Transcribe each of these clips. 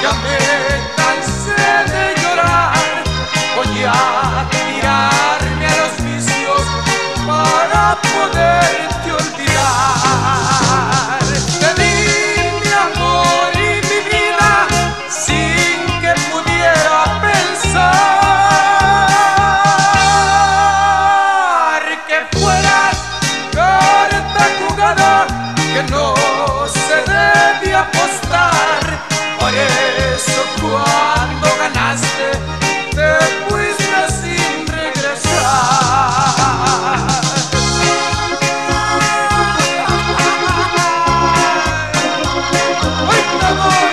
Ya me cansé de llorar, voy a tirarme a los vicios para poderte olvidar. Te di mi amor y mi vida sin que pudiera pensar que fueras carta jugada que no se debe apostar. Por eso cuando ganaste te fuiste sin regresar. ¡Hoy te voy!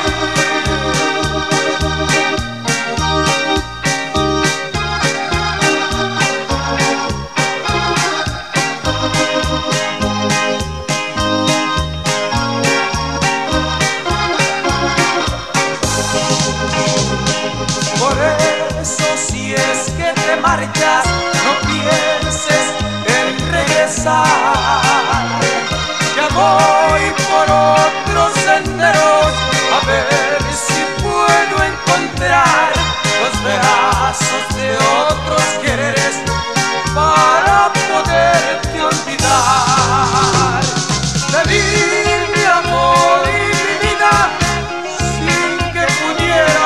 Por eso si es que te marchas, no pienses en regresar. Ya voy por otros senderos a ver si puedo encontrar los brazos de otros quereres para poderte olvidar. Te di mi amor y mi vida sin que pudiera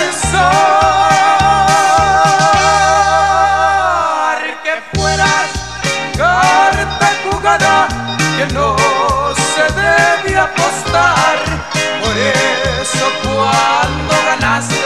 pensar que fueras carta jugada que no se debe apostar. Por eso cuando ganaste